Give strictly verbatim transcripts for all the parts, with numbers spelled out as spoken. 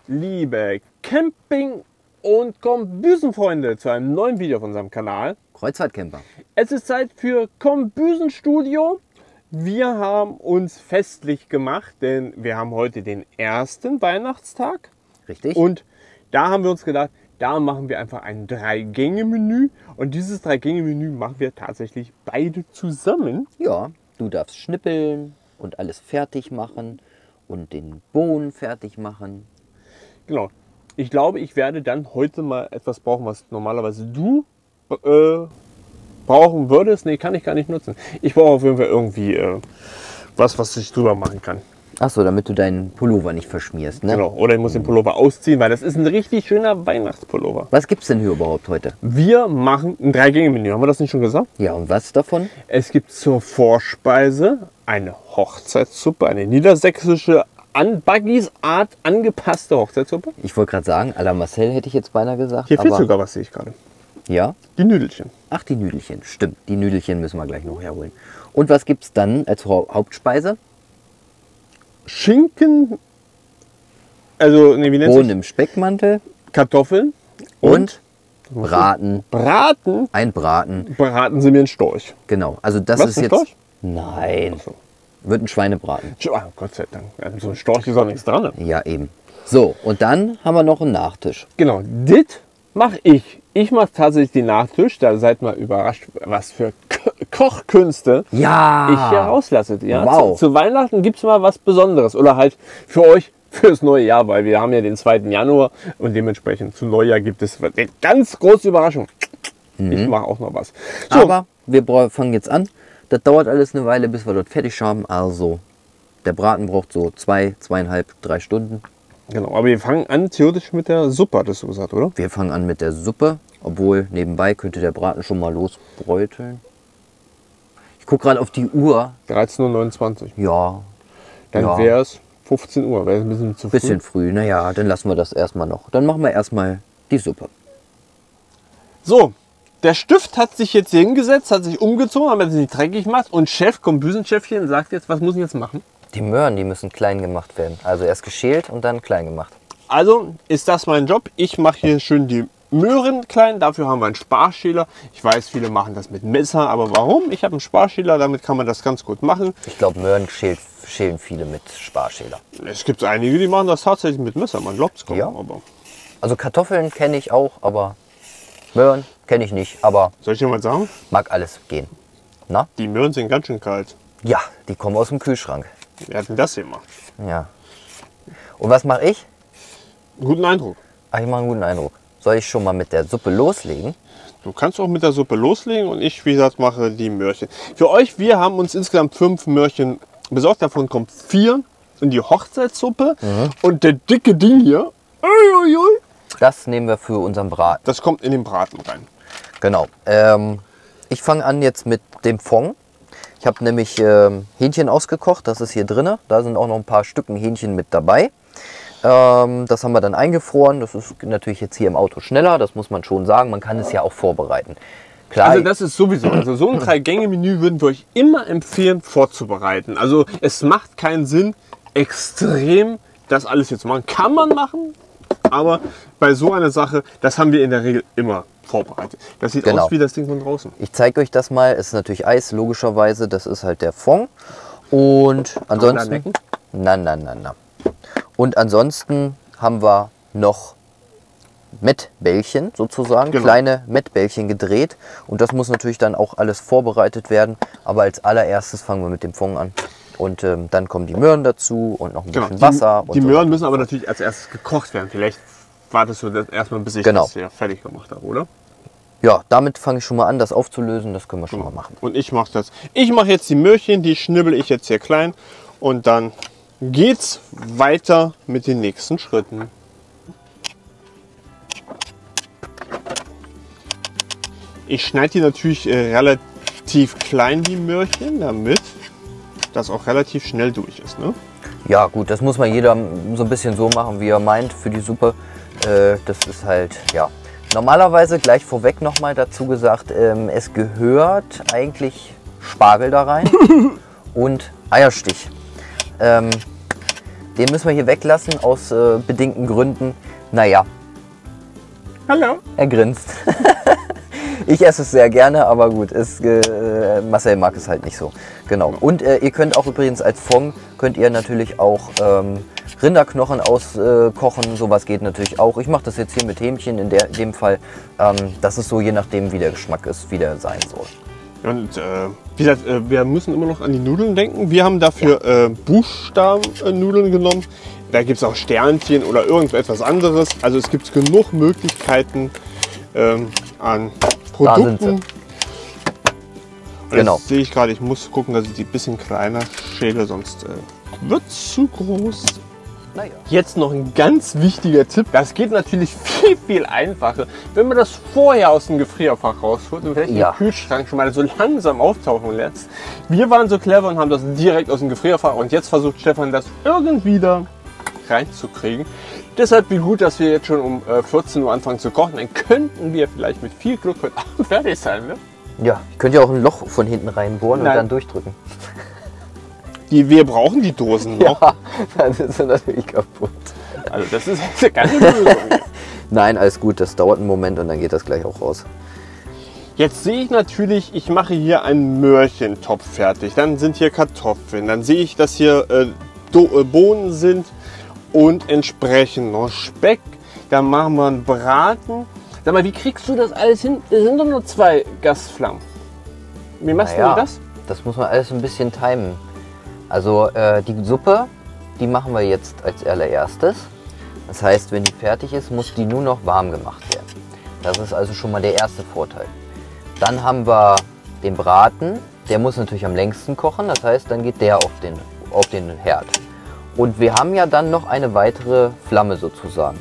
liebe Camping- und Kombüsenfreunde, zu einem neuen Video auf unserem Kanal. Kreuzfahrtcamper. Es ist Zeit für Kombüsenstudio. Wir haben uns festlich gemacht, denn wir haben heute den ersten Weihnachtstag. Richtig. Und da haben wir uns gedacht, da machen wir einfach ein Drei-Gänge-Menü. Und dieses Drei-Gänge-Menü machen wir tatsächlich beide zusammen. Ja, du darfst schnippeln und alles fertig machen und den Bohnen fertig machen. Genau. Ich glaube, ich werde dann heute mal etwas brauchen, was normalerweise du äh, brauchen würdest. Nee, kann ich gar nicht nutzen. Ich brauche auf jeden Fall irgendwie äh, was, was ich drüber machen kann. Achso, damit du deinen Pullover nicht verschmierst, ne? Genau. Oder ich muss den Pullover ausziehen, weil das ist ein richtig schöner Weihnachtspullover. Was gibt's denn hier überhaupt heute? Wir machen ein Drei-Gänge-Menü. Haben wir das nicht schon gesagt? Ja, und was davon? Es gibt zur Vorspeise eine Hochzeitssuppe, eine niedersächsische an Buggys Art angepasste Hochzeitssuppe. Ich wollte gerade sagen, à la Marcel hätte ich jetzt beinahe gesagt. Hier fehlt aber sogar was, sehe ich gerade. Ja? Die Nüdelchen. Ach, die Nüdelchen. Stimmt, die Nüdelchen müssen wir gleich noch herholen. Und was gibt's dann als Hau- Hauptspeise? Schinken, also nee, wie nennt Bohnen sich? im Speckmantel Kartoffeln und, Braten. Braten. Ein Braten. Braten Sie mir einen Storch. Genau. Also das Was, ist ein jetzt. Storch? Nein. Ach so. Wird ein Schweinebraten. Oh, Gott sei Dank. An so ein Storch ist auch nichts dran. Ja, eben. So, und dann haben wir noch einen Nachtisch. Genau, das mache ich. Ich mache tatsächlich den Nachtisch. Da seid mal überrascht, was für Ko Kochkünste Ja! ich hier rauslasse. Ja, Wow. zu, zu Weihnachten gibt es mal was Besonderes. Oder halt für euch fürs neue Jahr, weil wir haben ja den zweiten Januar und dementsprechend zu Neujahr gibt es eine ganz große Überraschung. Mhm. Ich mache auch noch was. So, Aber wir bra- fangen jetzt an. Das dauert alles eine Weile, bis wir dort fertig haben. Also der Braten braucht so zwei, zweieinhalb, drei Stunden. genau, aber wir fangen an theoretisch mit der Suppe, hattest du gesagt, oder? Wir fangen an mit der Suppe, obwohl nebenbei könnte der Braten schon mal losbräuteln. Ich gucke gerade auf die Uhr. dreizehn Uhr neunundzwanzig. Ja, Dann Ja. wäre es fünfzehn Uhr. Wäre ein bisschen zu früh. bisschen früh. Naja, dann lassen wir das erstmal noch. Dann machen wir erstmal die Suppe. So, der Stift hat sich jetzt hier hingesetzt, hat sich umgezogen, haben jetzt nicht dreckig gemacht und Chef, Kombüsenchefchen, sagt jetzt, was muss ich jetzt machen? Die Möhren, die müssen klein gemacht werden. Also erst geschält und dann klein gemacht. Also ist das mein Job. Ich mache hier schön die Möhren klein. Dafür haben wir einen Sparschäler. Ich weiß, viele machen das mit Messer, aber warum? Ich habe einen Sparschäler, damit kann man das ganz gut machen. Ich glaube, Möhren schält, schälen viele mit Sparschäler. Es gibt einige, die machen das tatsächlich mit Messer. Man glaubt es kaum. Ja. Aber Also Kartoffeln kenne ich auch, aber Möhren kenne ich nicht. Aber soll ich dir mal sagen? mag alles gehen. Na? Die Möhren sind ganz schön kalt. Ja, die kommen aus dem Kühlschrank. Wer hat denn das hier gemacht? Ja. Und was mache ich? Guten Eindruck. Ach, ich mache einen guten Eindruck. Soll ich schon mal mit der Suppe loslegen? Du kannst auch mit der Suppe loslegen und ich, wie gesagt, mache die Möhrchen. Für euch, wir haben uns insgesamt fünf Möhrchen besorgt. Davon kommt vier in die Hochzeitssuppe. Mhm. Und der dicke Ding hier, ui, ui, ui, Das nehmen wir für unseren Braten. das kommt in den Braten rein. Genau. Ähm, ich fange an jetzt mit dem Fond. Ich habe nämlich ähm, Hähnchen ausgekocht, das ist hier drin. Da sind auch noch ein paar Stücken Hähnchen mit dabei. Ähm, das haben wir dann eingefroren. Das ist natürlich jetzt hier im Auto schneller, das muss man schon sagen. Man kann es ja auch vorbereiten. Klar, Also das ist sowieso, also so ein Drei-Gänge-Menü würden wir euch immer empfehlen vorzubereiten. Also es macht keinen Sinn, extrem das alles jetzt zu machen. Kann man machen, aber bei so einer Sache, das haben wir in der Regel immer vorbereitet. Das sieht Genau. aus wie das Ding von draußen. ich zeige euch das mal. Es ist natürlich Eis, logischerweise. Das ist halt der Fond. Und ansonsten... lecken? Na, na, na, na. Und ansonsten haben wir noch Mettbällchen sozusagen, Genau. kleine Mettbällchen gedreht. Und das muss natürlich dann auch alles vorbereitet werden. Aber als allererstes fangen wir mit dem Fond an. Und ähm, dann kommen die Möhren dazu und noch ein Genau. bisschen Wasser. Die, und die so. Möhren müssen aber natürlich als erstes gekocht werden. Vielleicht wartest du das erstmal, bis ich Genau. das hier fertig gemacht habe, oder? Ja, damit fange ich schon mal an, das aufzulösen. Das können wir schon mal machen. Und ich mache das. Ich mache jetzt die Möhrchen, die schnibbel ich jetzt hier klein. Und dann geht's weiter mit den nächsten Schritten. Ich schneide die natürlich äh, relativ klein, die Möhrchen, damit das auch relativ schnell durch ist. Ne? Ja gut, das muss man jeder so ein bisschen so machen, wie er meint für die Suppe. Äh, das ist halt, ja. Normalerweise, gleich vorweg nochmal dazu gesagt, ähm, es gehört eigentlich Spargel da rein und Eierstich. Ähm, den müssen wir hier weglassen aus äh, bedingten Gründen. Naja, Hallo. er grinst. Ich esse es sehr gerne, aber gut, es, äh, Marcel mag es halt nicht so. Genau. Und äh, ihr könnt auch übrigens als Fond, könnt ihr natürlich auch ähm, Rinderknochen auskochen. Äh, Sowas geht natürlich auch. Ich mache das jetzt hier mit Hähnchen in, der, in dem Fall. Ähm, das ist so, je nachdem, wie der Geschmack ist, wie der sein soll. Und äh, wie gesagt, äh, wir müssen immer noch an die Nudeln denken. Wir haben dafür ja. äh, Buchstabennudeln genommen. Da gibt es auch Sternchen oder irgendetwas anderes. Also es gibt genug Möglichkeiten ähm, an Produkten. Und genau. Jetzt sehe ich gerade, ich muss gucken, dass ich die ein bisschen kleiner schäle, sonst äh, wird es zu groß. Naja. Jetzt noch ein ganz wichtiger Tipp. Das geht natürlich viel, viel einfacher, wenn man das vorher aus dem Gefrierfach rausholt und vielleicht ja. im Kühlschrank schon mal so langsam auftauchen lässt. Wir waren so clever und haben das direkt aus dem Gefrierfach und jetzt versucht Stefan das irgendwie da reinzukriegen. Deshalb wie gut, dass wir jetzt schon um äh, vierzehn Uhr anfangen zu kochen. Dann könnten wir vielleicht mit viel Glück heute Abend fertig sein. Ne? Ja, ich könnte ja auch ein Loch von hinten reinbohren Nein. und dann durchdrücken. Die, wir brauchen die Dosen noch. Ja, dann sind sie natürlich kaputt. Also das ist jetzt keine Lösung. Nein, alles gut, das dauert einen Moment und dann geht das gleich auch raus. Jetzt sehe ich natürlich, ich mache hier einen Möhrchentopf fertig. Dann sind hier Kartoffeln. Dann sehe ich, dass hier äh, Do äh, Bohnen sind. Und entsprechend noch Speck. Dann machen wir einen Braten. Sag mal, wie kriegst du das alles hin? Es sind doch nur zwei Gasflammen. Wie machst naja, du das? Das muss man alles ein bisschen timen. Also äh, die Suppe, die machen wir jetzt als allererstes. Das heißt, wenn die fertig ist, muss die nur noch warm gemacht werden. Das ist also schon mal der erste Vorteil. Dann haben wir den Braten. Der muss natürlich am längsten kochen. Das heißt, dann geht der auf den, auf den Herd. Und wir haben ja dann noch eine weitere Flamme sozusagen,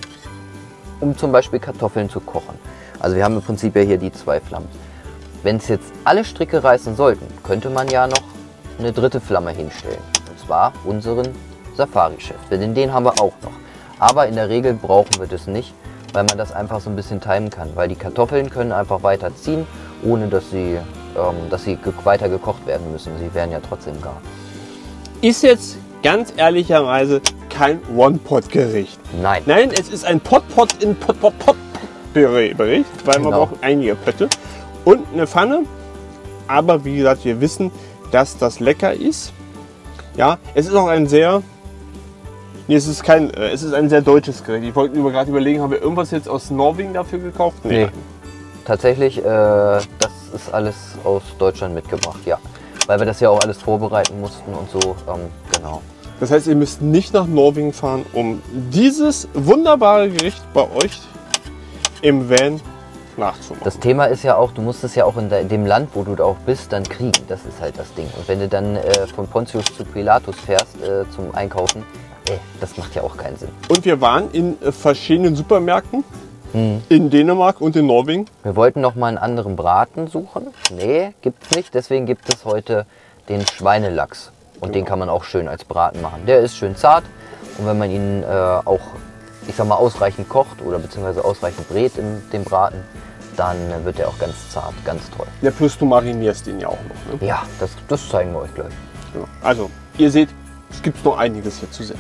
um zum Beispiel Kartoffeln zu kochen. Also wir haben im Prinzip ja hier die zwei Flammen. Wenn es jetzt alle Stricke reißen sollten, könnte man ja noch eine dritte Flamme hinstellen. Und zwar unseren Safari-Chef, denn den haben wir auch noch. Aber in der Regel brauchen wir das nicht, weil man das einfach so ein bisschen timen kann. Weil die Kartoffeln können einfach weiter ziehen, ohne dass sie, ähm, dass sie weiter gekocht werden müssen. Sie werden ja trotzdem gar. Ist jetzt ganz ehrlicherweise kein One-Pot-Gericht. Nein. Nein, es ist ein Pot-Pot in Pot-Pot-Pot-Bericht, weil genau. man braucht einige Pötte und eine Pfanne. Aber wie gesagt, wir wissen, dass das lecker ist. Ja, es ist auch ein sehr, nee, es ist kein, es ist ein sehr deutsches Gericht. Ich wollte gerade überlegen, haben wir irgendwas jetzt aus Norwegen dafür gekauft? Nee. nee. Tatsächlich, äh, das ist alles aus Deutschland mitgebracht, ja. Weil wir das ja auch alles vorbereiten mussten und so, ähm, genau. Das heißt, ihr müsst nicht nach Norwegen fahren, um dieses wunderbare Gericht bei euch im Van nachzumachen. Das Thema ist ja auch, du musst es ja auch in, de, in dem Land, wo du da auch bist, dann kriegen. Das ist halt das Ding. Und wenn du dann äh, von Pontius zu Pilatus fährst äh, zum Einkaufen, äh, das macht ja auch keinen Sinn. Und wir waren in äh, verschiedenen Supermärkten. In Dänemark und in Norwegen. Wir wollten noch mal einen anderen Braten suchen. Nee, gibt's nicht. Deswegen gibt es heute den Schweinelachs. Und genau. den kann man auch schön als Braten machen. Der ist schön zart. Und wenn man ihn äh, auch, ich sag mal, ausreichend kocht oder beziehungsweise ausreichend brät in dem Braten, dann wird er auch ganz zart, ganz toll. Ja, plus du marinierst ihn ja auch noch. Ne? Ja, das, das zeigen wir euch gleich. Genau. Also, ihr seht, es gibt noch einiges hier zu sehen.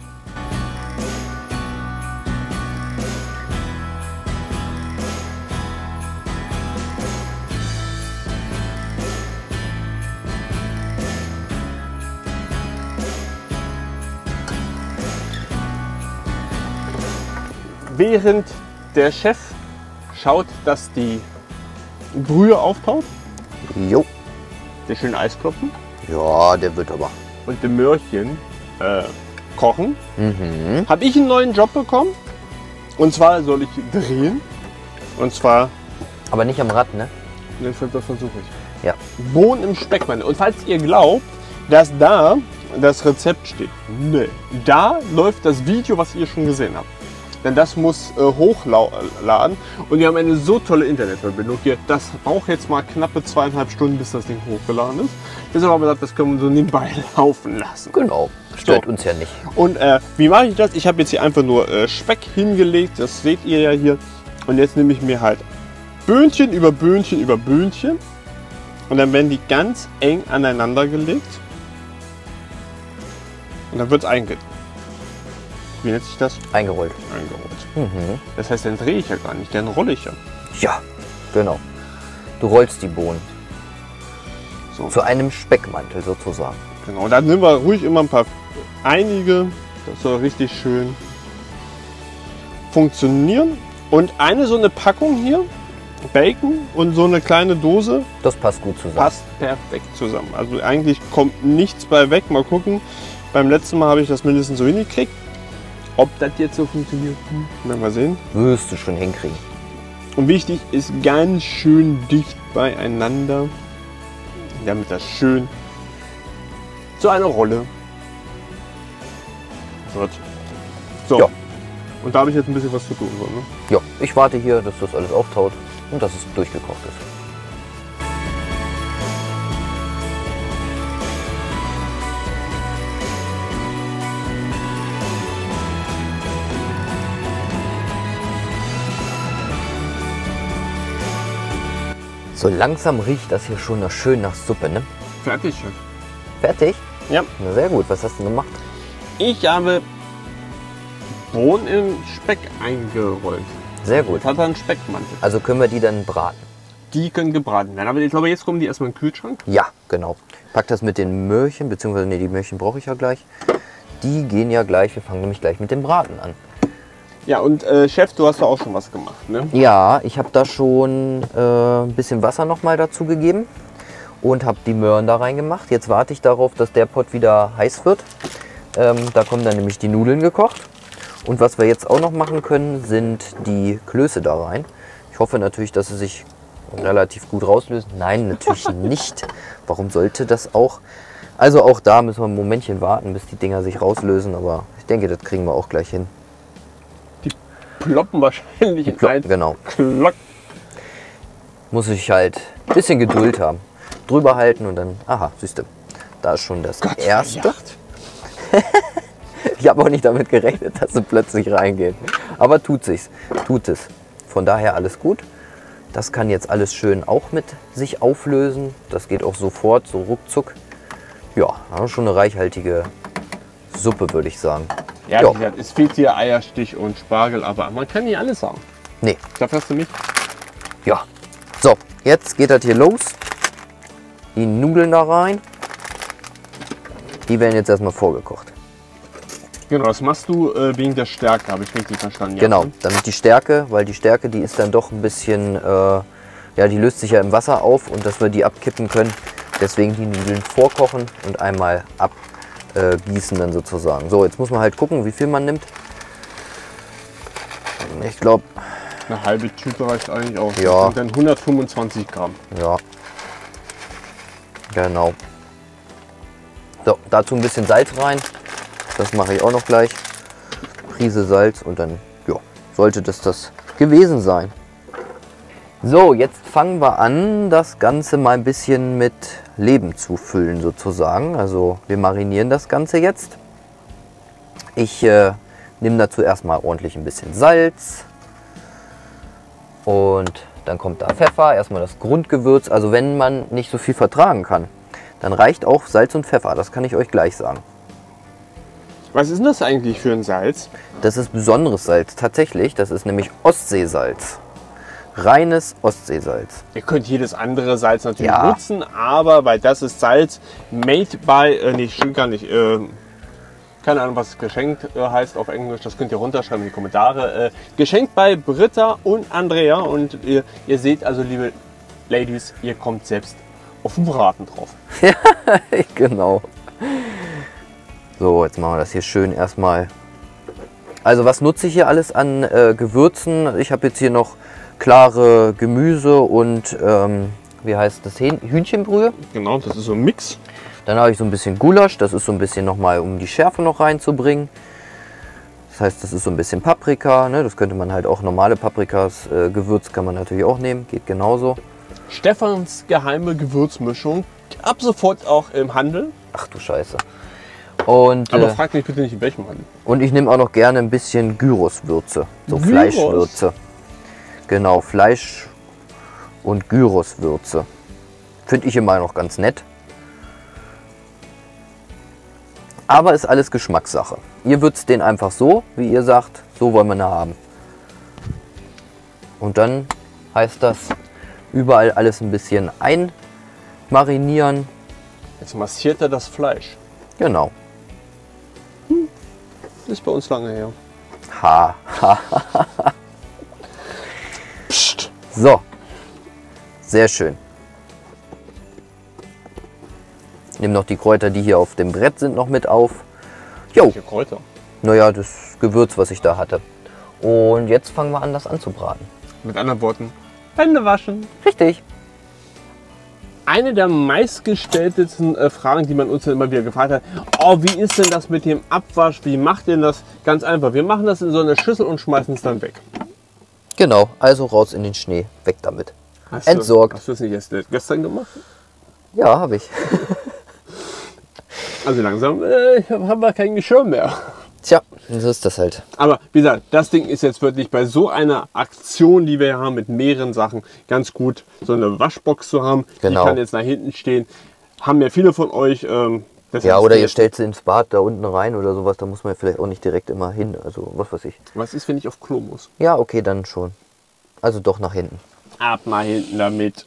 Während der Chef schaut, dass die Brühe auftaut. Jo. Der schöne Eisklopfen. Ja, der wird aber. Und die Möhrchen äh, kochen. Mhm. Habe ich einen neuen Job bekommen. Und zwar soll ich drehen. Und zwar... Aber nicht am Rad, ne? Das versuche ich. Ja. Bohnen im Speckmantel. Und falls ihr glaubt, dass da das Rezept steht. Ne. Da läuft das Video, was ihr schon gesehen habt. Denn das muss äh, hochladen und wir haben eine so tolle Internetverbindung hier. Das braucht jetzt mal knappe zweieinhalb Stunden, bis das Ding hochgeladen ist. Deshalb haben wir gesagt, das können wir so nebenbei laufen lassen. Genau, stört so. uns ja nicht. Und äh, wie mache ich das? Ich habe jetzt hier einfach nur äh, Speck hingelegt, das seht ihr ja hier. Und jetzt nehme ich mir halt Böhnchen über Böhnchen über Böhnchen. Und dann werden die ganz eng aneinander gelegt. Und dann wird es einge wie nennt sich das? Eingerollt. Eingerollt. Mhm. Das heißt, dann drehe ich ja gar nicht, dann rolle ich ja. Ja, genau. Du rollst die Bohnen. So. Zu einem Speckmantel sozusagen. Genau, dann nehmen wir ruhig immer ein paar, einige, das soll richtig schön funktionieren. Und eine so eine Packung hier, Bacon und so eine kleine Dose, Das passt gut zusammen. passt perfekt zusammen. Also eigentlich kommt nichts bei weg. Mal gucken. Beim letzten Mal habe ich das mindestens so hingekriegt. Ob das jetzt so funktioniert, hm, werden wir sehen. Wirst du schon hinkriegen. Und wichtig ist ganz schön dicht beieinander, damit das schön zu einer Rolle wird. So. Ja. Und da habe ich jetzt ein bisschen was zu tun. So, ne? Ja, ich warte hier, dass das alles auftaut und dass es durchgekocht ist. So langsam riecht das hier schon nach schön nach Suppe, ne? Fertig, Chef. Fertig? Ja. Na sehr gut, was hast du denn gemacht? Ich habe Bohnen in Speck eingerollt. Sehr gut. Jetzt hat er einen Speckmantel. Also können wir die dann braten? Die können gebraten werden. Aber ich glaube, jetzt kommen die erstmal in den Kühlschrank. Ja, genau. Pack das mit den Möhrchen, beziehungsweise nee, die Möhrchen brauche ich ja gleich. Die gehen ja gleich, wir fangen nämlich gleich mit dem Braten an. Ja, und äh, Chef, du hast da auch schon was gemacht, ne? Ja, ich habe da schon äh, ein bisschen Wasser nochmal dazu gegeben und habe die Möhren da reingemacht. Jetzt warte ich darauf, dass der Pott wieder heiß wird. Ähm, da kommen dann nämlich die Nudeln gekocht. Und was wir jetzt auch noch machen können, sind die Klöße da rein. Ich hoffe natürlich, dass sie sich relativ gut rauslösen. Nein, natürlich nicht. Warum sollte das auch? Also auch da müssen wir ein Momentchen warten, bis die Dinger sich rauslösen. Aber ich denke, das kriegen wir auch gleich hin. Ploppen wahrscheinlich in Plopp, ein genau. Klock. Muss ich halt ein bisschen Geduld haben. Drüber halten und dann, aha, siehst du, da ist schon das Gott, erste. verjagt. Ich habe auch nicht damit gerechnet, dass sie plötzlich reingehen. Aber tut sich's, tut es. Von daher alles gut. Das kann jetzt alles schön auch mit sich auflösen. Das geht auch sofort, so ruckzuck. Ja, haben wir schon eine reichhaltige Suppe, würde ich sagen. Ja, Ja. wie gesagt, es fehlt hier Eierstich und Spargel, aber man kann nicht alles sagen. Nee, Da hast du mich. ja. So, jetzt geht das hier los. Die Nudeln da rein. Die werden jetzt erstmal vorgekocht. Genau, das machst du äh, wegen der Stärke, habe ich richtig verstanden. Ja, Genau, ne? damit die Stärke, weil die Stärke, die ist dann doch ein bisschen, äh, ja, die löst sich ja im Wasser auf und dass wir die abkippen können. Deswegen die Nudeln vorkochen und einmal abgießen dann sozusagen. So, jetzt muss man halt gucken, wie viel man nimmt. Ich glaube, Eine halbe Tüte reicht eigentlich auch. Ja. Das sind dann hundertfünfundzwanzig Gramm. ja, genau. So, dazu ein bisschen Salz rein. Das mache ich auch noch gleich. Prise Salz und dann, ja, sollte das das gewesen sein. So, jetzt fangen wir an, das Ganze mal ein bisschen mit Leben zu füllen sozusagen. Also wir marinieren das Ganze jetzt. Ich äh, nehme dazu erstmal ordentlich ein bisschen Salz. Und dann kommt da Pfeffer, erstmal das Grundgewürz. Also wenn man nicht so viel vertragen kann, dann reicht auch Salz und Pfeffer. Das kann ich euch gleich sagen. Was ist denn das eigentlich für ein Salz? Das ist besonderes Salz, tatsächlich. Das ist nämlich Ostseesalz. Reines Ostseesalz. Ihr könnt jedes andere Salz natürlich Ja. nutzen, aber weil das ist Salz made by, äh, nee, stimmt gar nicht, äh, keine Ahnung, was geschenkt äh, heißt auf Englisch, das könnt ihr runterschreiben in die Kommentare. Äh, geschenkt bei Britta und Andrea und ihr, ihr seht also, liebe Ladies, ihr kommt selbst auf den Braten drauf. Genau. So, jetzt machen wir das hier schön erstmal. Also was nutze ich hier alles an äh, Gewürzen? Ich habe jetzt hier noch klare Gemüse und ähm, wie heißt das? Hähn Hühnchenbrühe. Genau, das ist so ein Mix. Dann habe ich so ein bisschen Gulasch. Das ist so ein bisschen nochmal, um die Schärfe noch reinzubringen. Das heißt, das ist so ein bisschen Paprika. Ne? Das könnte man halt auch normale Paprikas. Äh, Gewürz kann man natürlich auch nehmen. Geht genauso. Stefans geheime Gewürzmischung. Ab sofort auch im Handel. Ach du Scheiße. Und, Aber äh, fragt mich bitte nicht, in welchem Handel. und ich nehme auch noch gerne ein bisschen Gyroswürze. So Gyros? Fleischwürze. Genau, Fleisch- und Gyroswürze. Finde ich immer noch ganz nett. Aber ist alles Geschmackssache. Ihr würzt den einfach so, wie ihr sagt, so wollen wir ihn haben. Und dann heißt das, überall alles ein bisschen einmarinieren. Jetzt massiert er das Fleisch. Genau. Ist bei uns lange her. Ha, ha, ha. Psst. So. Sehr schön. Nimm noch die Kräuter, die hier auf dem Brett sind, noch mit auf. Jo. Welche Kräuter? Naja, das Gewürz, was ich da hatte. Und jetzt fangen wir an, das anzubraten. Mit anderen Worten, Hände waschen. Richtig. Eine der meistgestelltesten äh, Fragen, die man uns dann immer wieder gefragt hat, oh, wie ist denn das mit dem Abwasch? Wie macht ihr das? Ganz einfach, wir machen das in so eine Schüssel und schmeißen es dann weg. Genau, also raus in den Schnee. Weg damit. Hast Entsorgt. Du, hast du es nicht erst gestern gemacht? Ja, habe ich. Also langsam äh, haben wir kein Geschirr mehr. Tja, so ist das halt. Aber wie gesagt, das Ding ist jetzt wirklich bei so einer Aktion, die wir hier haben, mit mehreren Sachen, ganz gut, so eine Waschbox zu haben. Genau. Die kann jetzt nach hinten stehen. Haben ja viele von euch. Ähm, das Ja, ist oder die- ihr stellt sie ins Bad da unten rein oder sowas. Da muss man ja vielleicht auch nicht direkt immer hin. Also, was weiß ich. Was ist, wenn ich auf Klo muss? Ja, okay, dann schon. Also doch nach hinten. Ab mal hinten damit.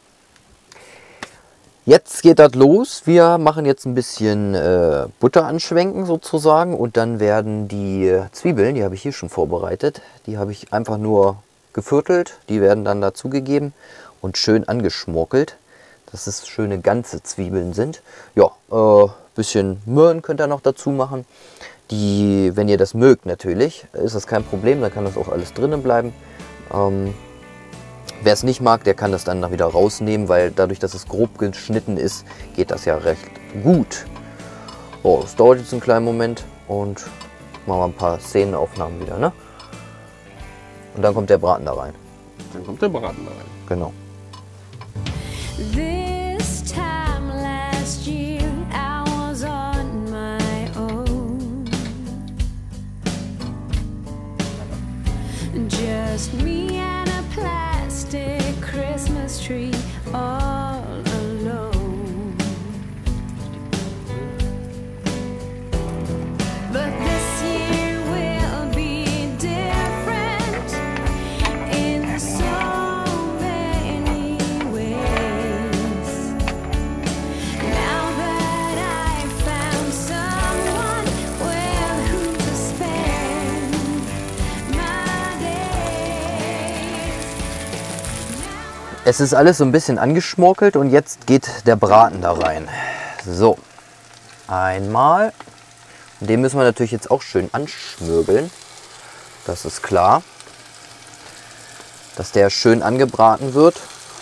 Jetzt geht das los. Wir machen jetzt ein bisschen äh, Butter anschwenken sozusagen. Und dann werden die äh, Zwiebeln, die habe ich hier schon vorbereitet, die habe ich einfach nur geviertelt. Die werden dann dazugegeben und schön angeschmorkelt, dass es schöne ganze Zwiebeln sind. Ja, äh, bisschen Möhren könnt ihr noch dazu machen. Die, wenn ihr das mögt natürlich, ist das kein Problem. Dann kann das auch alles drinnen bleiben. Ähm, Wer es nicht mag, der kann das dann wieder rausnehmen, weil dadurch, dass es grob geschnitten ist, geht das ja recht gut. Oh, das dauert jetzt einen kleinen Moment und machen wir ein paar Szenenaufnahmen wieder, ne? Und dann kommt der Braten da rein. Dann kommt der Braten da rein. Genau. This time last year I was on my own. Just me and a plastic Christmas tree all alone. But this year will be different in so many ways. Now that I've found someone with whom to spend my days. Es ist alles so ein bisschen angeschmorkelt und jetzt geht der Braten da rein. So, einmal. Den müssen wir natürlich jetzt auch schön anschmürgeln. Das ist klar. Dass der schön angebraten wird.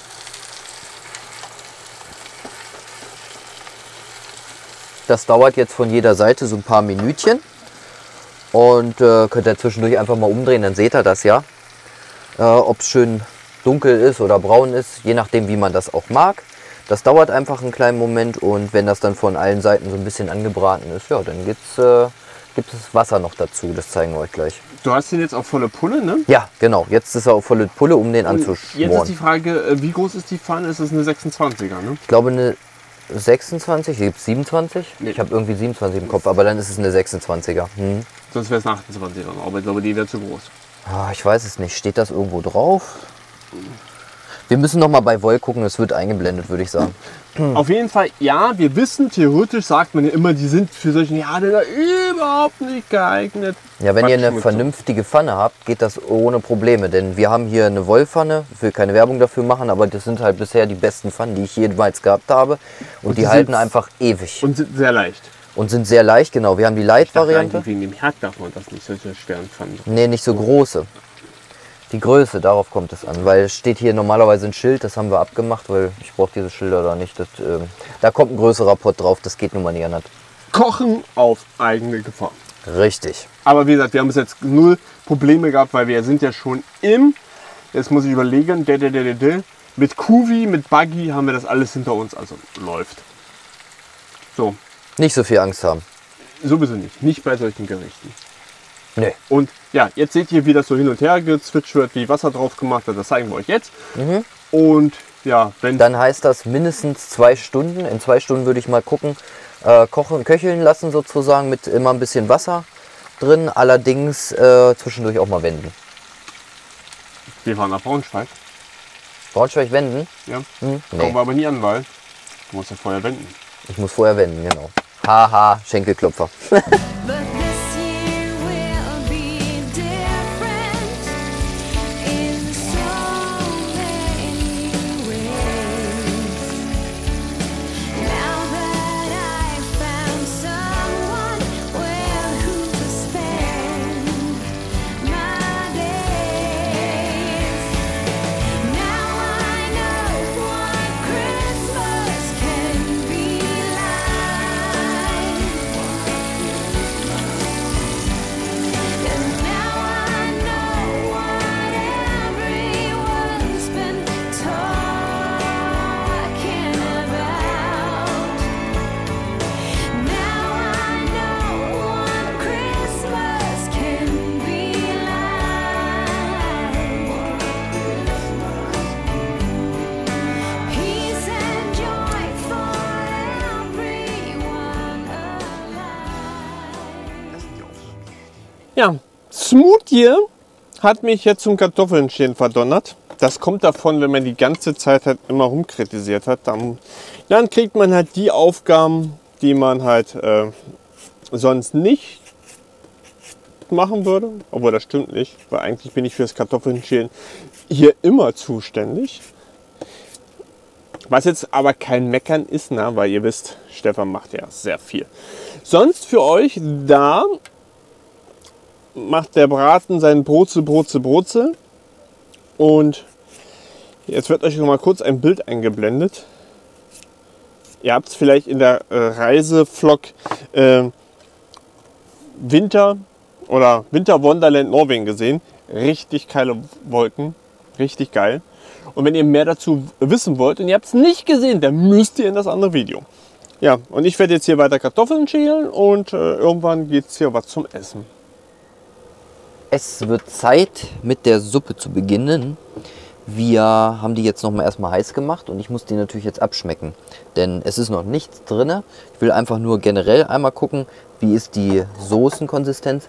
Das dauert jetzt von jeder Seite so ein paar Minütchen. Und äh, könnt ihr zwischendurch einfach mal umdrehen, dann seht ihr das ja. Äh, ob es schön dunkel ist oder braun ist, je nachdem wie man das auch mag. Das dauert einfach einen kleinen Moment und wenn das dann von allen Seiten so ein bisschen angebraten ist, ja, dann gibt's, äh, gibt es Wasser noch dazu, das zeigen wir euch gleich. Du hast den jetzt auf volle Pulle, ne? Ja, genau, jetzt ist er auf volle Pulle, um den Und jetzt ist die anzuschmoren. Frage, äh, wie groß ist die Pfanne? Ist es eine sechsundzwanziger, ne? Ich glaube eine sechsundzwanzig, hier gibt es siebenundzwanzig. Nee. Ich habe irgendwie siebenundzwanzig im Kopf, aber dann ist es eine sechsundzwanziger. Hm. Sonst wäre es eine achtundzwanziger, aber ich glaube, die wäre zu groß. Ah, ich weiß es nicht, steht das irgendwo drauf? Wir müssen noch mal bei Woll gucken, es wird eingeblendet, würde ich sagen. Auf jeden Fall, ja, wir wissen, theoretisch sagt man ja immer, die sind für solche Jahre überhaupt nicht geeignet. Ja, wenn ihr eine Quatsch, vernünftige Pfanne habt, geht das ohne Probleme. Denn wir haben hier eine Wollpfanne, ich will keine Werbung dafür machen, aber das sind halt bisher die besten Pfannen, die ich jemals gehabt habe. Und, Und die, die halten sind- einfach ewig. Und, Und sind sehr leicht. sind sehr leicht, genau. Wir haben die Ich dachte Light-Variante. eigentlich, wegen dem Herd darf man das nicht, solche schweren Pfannen. Nee, nicht so große. Die Größe, darauf kommt es an. Weil es steht hier normalerweise ein Schild, das haben wir abgemacht, weil ich brauche diese Schilder da nicht. Das, ähm, da kommt ein größerer Pott drauf, das geht nun mal nicht anders. Kochen auf eigene Gefahr. Richtig. Aber wie gesagt, wir haben bis jetzt null Probleme gehabt, weil wir sind ja schon im, jetzt muss ich überlegen, de, de, de, de, de, mit Kuvi, mit Buggy haben wir das alles hinter uns, also läuft. So, Nicht so viel Angst haben. sowieso nicht, nicht bei solchen Gerichten. Nee. Und ja, jetzt seht ihr, wie das so hin und her gezwitscht wird, wie Wasser drauf gemacht wird, das zeigen wir euch jetzt. Mhm. Und ja, wenn Dann heißt das mindestens zwei Stunden. In zwei Stunden würde ich mal gucken, äh, kochen, köcheln lassen sozusagen mit immer ein bisschen Wasser. drin, allerdings äh, zwischendurch auch mal wenden. Wir fahren nach Braunschweig. Braunschweig wenden? Ja. Hm? Kommen Nee, wir aber nie an, weil du musst ja vorher wenden. ich muss vorher wenden, genau. Haha, Schenkelklopfer. But this year will be different in so many ways. Now that I've found someone with who to spend my days. Now I know what Christmas can be like. And now I know what everyone's been talking about. Now I know what Christmas can be like. Peace and joy for everyone alive. Ja, Smoothie hat mich jetzt zum Kartoffelnschälen verdonnert. Das kommt davon, wenn man die ganze Zeit halt immer rumkritisiert hat. Dann, dann kriegt man halt die Aufgaben, die man halt äh, sonst nicht machen würde. Obwohl, das stimmt nicht, weil eigentlich bin ich fürs Kartoffelnschälen hier immer zuständig. Was jetzt aber kein Meckern ist, na, weil ihr wisst, Stefan macht ja sehr viel. Sonst für euch da macht der Braten sein Brotze, Brotze, Brotze. Und jetzt wird euch noch mal kurz ein Bild eingeblendet. Ihr habt es vielleicht in der äh, Reisevlog äh, Winter oder Winter Wonderland Norwegen gesehen. Richtig geile Wolken, richtig geil. Und wenn ihr mehr dazu wissen wollt und ihr habt es nicht gesehen, dann müsst ihr in das andere Video. Ja, und ich werde jetzt hier weiter Kartoffeln schälen und äh, irgendwann geht es hier was zum Essen. Es wird Zeit, mit der Suppe zu beginnen. Wir haben die jetzt noch mal erstmal heiß gemacht und ich muss die natürlich jetzt abschmecken. Denn es ist noch nichts drin. Ich will einfach nur generell einmal gucken, wie ist die Soßenkonsistenz.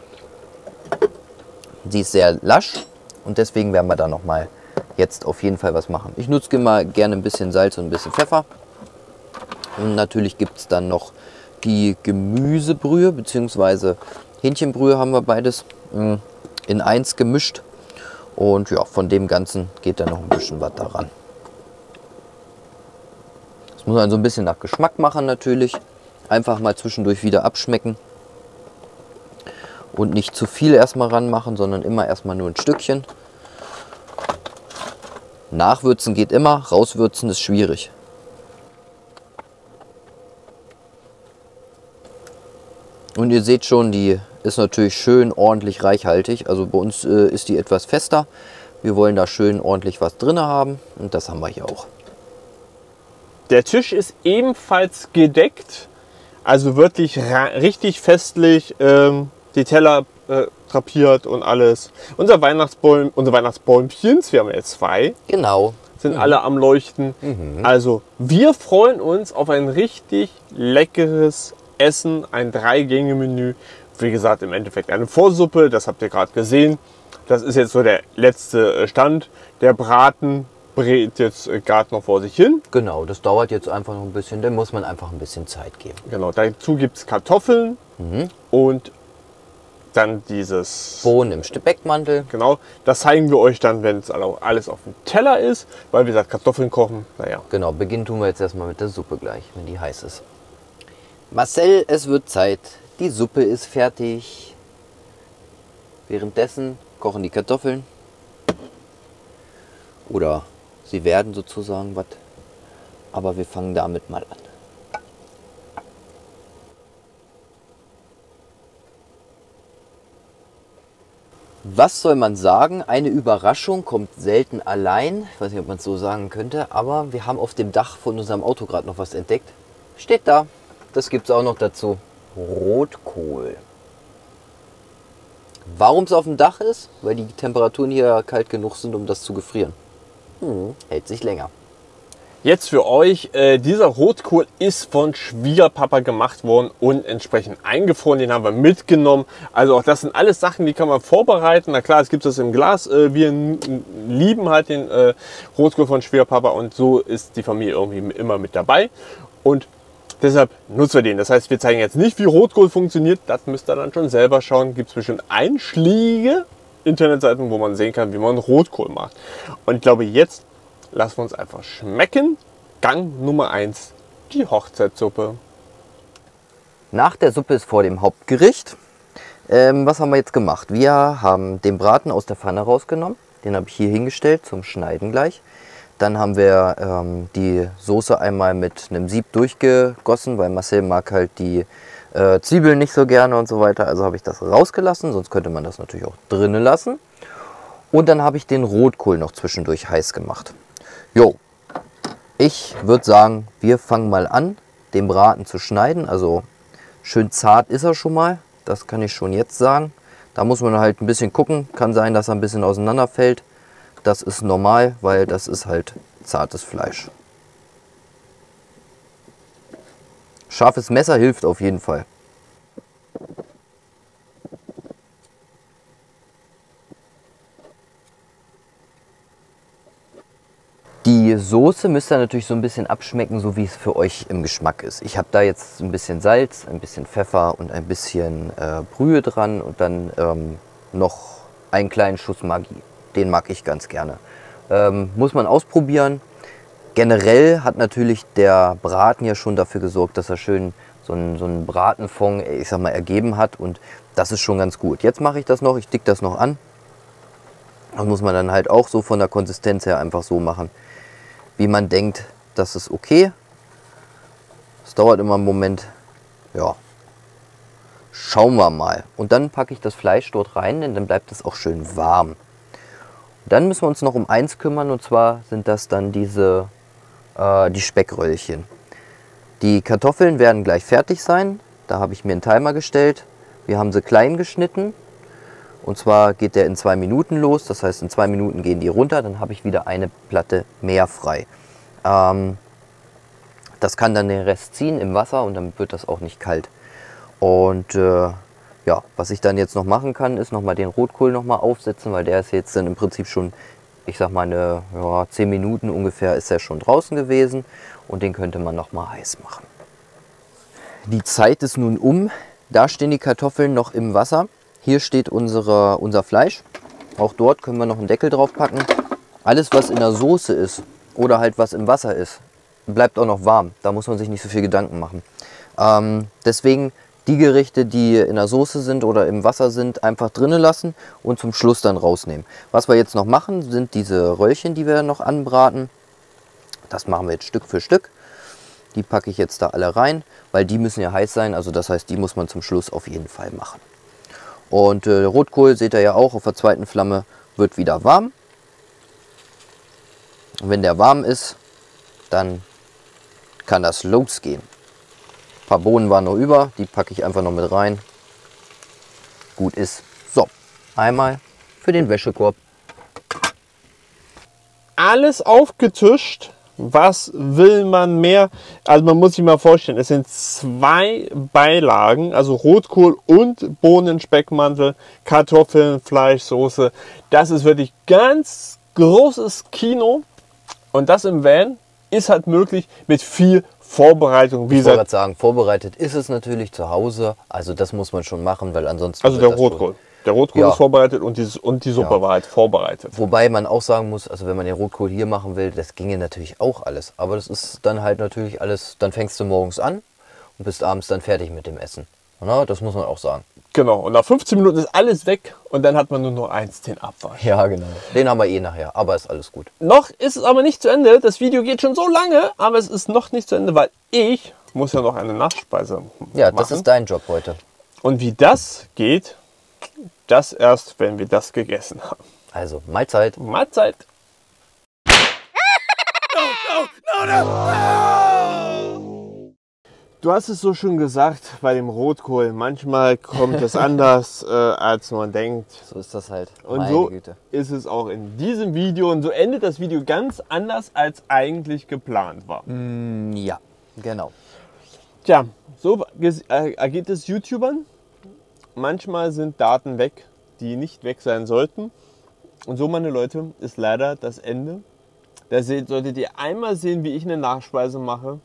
Sie ist sehr lasch und deswegen werden wir da noch mal jetzt auf jeden Fall was machen. Ich nutze immer gerne ein bisschen Salz und ein bisschen Pfeffer. Und natürlich gibt es dann noch die Gemüsebrühe bzw. Hähnchenbrühe haben wir beides in eins gemischt. Und ja, von dem Ganzen geht dann noch ein bisschen was daran. Das muss man so ein bisschen nach Geschmack machen natürlich. Einfach mal zwischendurch wieder abschmecken. Und nicht zu viel erstmal ranmachen, sondern immer erstmal nur ein Stückchen. Nachwürzen geht immer, rauswürzen ist schwierig. Und ihr seht schon, die ist natürlich schön ordentlich reichhaltig. Also bei uns äh, ist die etwas fester. Wir wollen da schön ordentlich was drin haben und das haben wir hier auch. Der Tisch ist ebenfalls gedeckt, also wirklich richtig festlich, ähm, die Teller äh, drapiert und alles. Unser Weihnachtsbaum, unsere Weihnachtsbäumchens, wir haben jetzt zwei, Genau. sind alle am Leuchten. Mhm. Also wir freuen uns auf ein richtig leckeres Essen, ein Drei-Gänge-Menü. Wie gesagt, im Endeffekt eine Vorsuppe, das habt ihr gerade gesehen. Das ist jetzt so der letzte Stand. Der Braten brät jetzt gerade noch vor sich hin. Genau, das dauert jetzt einfach noch ein bisschen, dann muss man einfach ein bisschen Zeit geben. Genau, dazu gibt es Kartoffeln Mhm. und dann dieses... Bohnen im Speckmantel. Genau, das zeigen wir euch dann, wenn es alles auf dem Teller ist. Weil wie gesagt, Kartoffeln kochen, naja. Genau, beginnen tun wir jetzt erstmal mit der Suppe gleich, wenn die heiß ist. Marcel, es wird Zeit. Die Suppe ist fertig. Währenddessen kochen die Kartoffeln. Oder sie werden sozusagen was. Aber wir fangen damit mal an. Was soll man sagen? Eine Überraschung kommt selten allein. Ich weiß nicht, ob man es so sagen könnte. Aber wir haben auf dem Dach von unserem Auto gerade noch was entdeckt. Steht da. Das gibt es auch noch dazu. Rotkohl. Warum es auf dem Dach ist? Weil die Temperaturen hier kalt genug sind, um das zu gefrieren. Hm, hält sich länger. Jetzt für euch, äh, dieser Rotkohl ist von Schwiegerpapa gemacht worden und entsprechend eingefroren, den haben wir mitgenommen. Also auch das sind alles Sachen, die kann man vorbereiten. Na klar, es gibt das im Glas. Äh, wir lieben halt den äh, Rotkohl von Schwiegerpapa und so ist die Familie irgendwie immer mit dabei. Und deshalb nutzen wir den. Das heißt, wir zeigen jetzt nicht, wie Rotkohl funktioniert. Das müsst ihr dann schon selber schauen. Gibt es bestimmt einschlägige Internetseiten, wo man sehen kann, wie man Rotkohl macht. Und ich glaube, jetzt lassen wir uns einfach schmecken. Gang Nummer eins, die Hochzeitssuppe. Nach der Suppe ist vor dem Hauptgericht. Ähm, was haben wir jetzt gemacht? Wir haben den Braten aus der Pfanne rausgenommen. Den habe ich hier hingestellt zum Schneiden gleich. Dann haben wir ähm, die Soße einmal mit einem Sieb durchgegossen, weil Marcel mag halt die äh, Zwiebeln nicht so gerne und so weiter. Also habe ich das rausgelassen, sonst könnte man das natürlich auch drinnen lassen. Und dann habe ich den Rotkohl noch zwischendurch heiß gemacht. Jo, ich würde sagen, wir fangen mal an, den Braten zu schneiden. Also schön zart ist er schon mal, das kann ich schon jetzt sagen. Da muss man halt ein bisschen gucken, kann sein, dass er ein bisschen auseinanderfällt. Das ist normal, weil das ist halt zartes Fleisch. Scharfes Messer hilft auf jeden Fall. Die Soße müsst ihr natürlich so ein bisschen abschmecken, so wie es für euch im Geschmack ist. Ich habe da jetzt ein bisschen Salz, ein bisschen Pfeffer und ein bisschen äh, Brühe dran und dann ähm, noch einen kleinen Schuss Maggi. Den mag ich ganz gerne. Ähm, muss man ausprobieren. Generell hat natürlich der Braten ja schon dafür gesorgt, dass er schön so einen, so einen Bratenfond, ich sag mal, ergeben hat und das ist schon ganz gut. Jetzt mache ich das noch, ich dick das noch an. Das muss man dann halt auch so von der Konsistenz her einfach so machen, wie man denkt, das ist okay. Es dauert immer einen Moment. Ja, schauen wir mal. Und dann packe ich das Fleisch dort rein, denn dann bleibt es auch schön warm. Dann müssen wir uns noch um eins kümmern und zwar sind das dann diese äh, die Speckröllchen. Die Kartoffeln werden gleich fertig sein. Da habe ich mir einen Timer gestellt. Wir haben sie klein geschnitten. Und zwar geht der in zwei Minuten los, das heißt in zwei Minuten gehen die runter, dann habe ich wieder eine Platte mehr frei. Ähm, das kann dann den Rest ziehen im Wasser und dann wird das auch nicht kalt. Und äh, ja, was ich dann jetzt noch machen kann, ist nochmal den Rotkohl nochmal aufsetzen, weil der ist jetzt dann im Prinzip schon, ich sag mal, eine, ja, zehn Minuten ungefähr ist er schon draußen gewesen und den könnte man nochmal heiß machen. Die Zeit ist nun um, da stehen die Kartoffeln noch im Wasser. Hier steht unsere, unser Fleisch. Auch dort können wir noch einen Deckel drauf packen. Alles, was in der Soße ist oder halt was im Wasser ist, bleibt auch noch warm. Da muss man sich nicht so viel Gedanken machen. Ähm, deswegen die Gerichte, die in der Soße sind oder im Wasser sind, einfach drinnen lassen und zum Schluss dann rausnehmen. Was wir jetzt noch machen, sind diese Röllchen, die wir noch anbraten. Das machen wir jetzt Stück für Stück. Die packe ich jetzt da alle rein, weil die müssen ja heiß sein. Also das heißt, die muss man zum Schluss auf jeden Fall machen. Und äh, der Rotkohl, seht ihr ja auch, auf der zweiten Flamme wird wieder warm. Und wenn der warm ist, dann kann das losgehen. Ein paar Bohnen waren noch über, die packe ich einfach noch mit rein. Gut ist. So, einmal für den Wäschekorb. Alles aufgetischt. Was will man mehr? Also man muss sich mal vorstellen, es sind zwei Beilagen, also Rotkohl und Bohnenspeckmantel, Kartoffeln, Fleisch, Soße. Das ist wirklich ganz großes Kino und das im Van ist halt möglich mit viel Vorbereitung. Wie Ich wollte gesagt, gerade sagen, vorbereitet ist es natürlich zu Hause, also das muss man schon machen, weil ansonsten... also wird der das schon- Rotkohl. Der Rotkohl Ja. ist vorbereitet und, dieses, und die Suppe Ja. war halt vorbereitet. Wobei man auch sagen muss, also wenn man den Rotkohl hier machen will, das ginge natürlich auch alles. Aber das ist dann halt natürlich alles, dann fängst du morgens an und bist abends dann fertig mit dem Essen. Na, das muss man auch sagen. Genau, und nach fünfzehn Minuten ist alles weg und dann hat man nur noch eins, den Abwasch. Ja, genau. Den haben wir eh nachher, aber ist alles gut. Noch ist es aber nicht zu Ende. Das Video geht schon so lange, aber es ist noch nicht zu Ende, weil ich muss ja noch eine Nachspeise Ja, machen. das ist dein Job heute. Und wie das geht, das erst, wenn wir das gegessen haben. Also, Mahlzeit. Mahlzeit. Du hast es so schon gesagt bei dem Rotkohl. Manchmal kommt es anders, äh, als man denkt. So ist das halt. Und Meine so Güte. ist es auch in diesem Video. Und so endet das Video ganz anders, als eigentlich geplant war. Mm, ja, genau. Tja, so äh, ergeht es YouTubern. Manchmal sind Daten weg, die nicht weg sein sollten. Und so, meine Leute, ist leider das Ende. Da seht, solltet ihr einmal sehen, wie ich eine Nachspeise mache.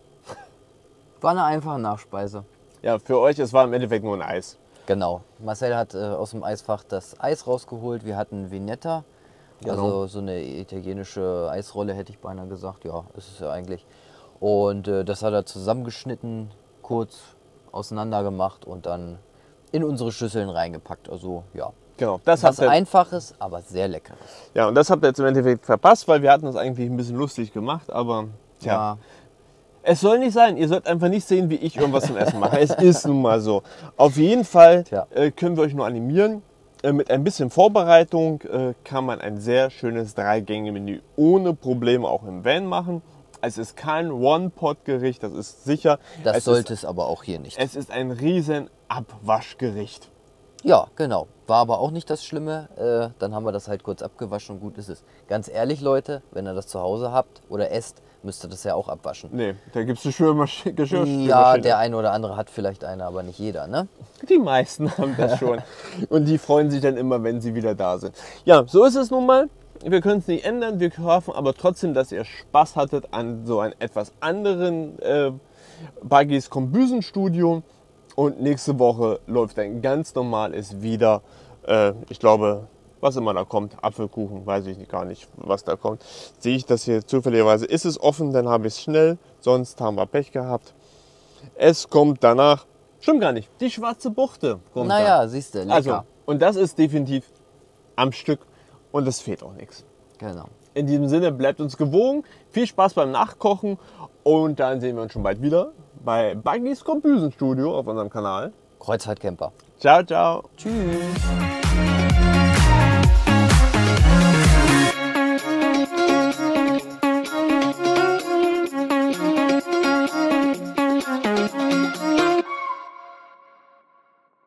War eine einfache Nachspeise. Ja, für euch, es war im Endeffekt nur ein Eis. Genau. Marcel hat äh, aus dem Eisfach das Eis rausgeholt. Wir hatten Vinetta, Genau. also so eine italienische Eisrolle, hätte ich beinahe gesagt. Ja, ist es ja eigentlich. Und äh, das hat er zusammengeschnitten, kurz auseinander gemacht und dann in unsere Schüsseln reingepackt. Also ja, Genau, das was habt ihr, Einfaches, aber sehr Leckeres. ja, und das habt ihr jetzt im Endeffekt verpasst, weil wir hatten das eigentlich ein bisschen lustig gemacht, aber tja. Ja, Es soll nicht sein, ihr sollt einfach nicht sehen, wie ich irgendwas zum Essen mache. Es ist nun mal so. Auf jeden Fall Tja. äh, können wir euch nur animieren. Äh, mit ein bisschen Vorbereitung äh, kann man ein sehr schönes Drei-Gänge-Menü ohne Probleme auch im Van machen. Es ist kein One-Pot-Gericht, das ist sicher. das es sollte ist, es aber auch hier nicht. Es ist ein riesen Abwaschgericht. Ja, genau. War aber auch nicht das Schlimme. Äh, dann haben wir das halt kurz abgewaschen und gut ist es. Ganz ehrlich, Leute, wenn ihr das zu Hause habt oder esst, müsst ihr das ja auch abwaschen. Nee, da gibt es eine Geschirrmaschine. Geschirrspülmaschine. Ja, der eine oder andere hat vielleicht eine, aber nicht jeder, ne? Die meisten haben das schon. Und die freuen sich dann immer, wenn sie wieder da sind. Ja, so ist es nun mal. Wir können es nicht ändern. Wir hoffen aber trotzdem, dass ihr Spaß hattet an so einem etwas anderen äh, Buggys Kombüsenstudio. Und nächste Woche läuft ein ganz normales wieder. Äh, ich glaube, was immer da kommt, Apfelkuchen, weiß ich gar nicht, was da kommt. Sehe ich das hier zufälligerweise, ist es offen, dann habe ich es schnell, sonst haben wir Pech gehabt. Es kommt danach, stimmt gar nicht, die schwarze Buchte kommt Naja, siehst du, dann. lecker. Also, und das ist definitiv am Stück und es fehlt auch nichts. Genau. In diesem Sinne, bleibt uns gewogen, viel Spaß beim Nachkochen und dann sehen wir uns schon bald wieder bei Buggys Kombüsenstudio auf unserem Kanal. Kreuzfahrtcamper. Ciao, ciao. Tschüss.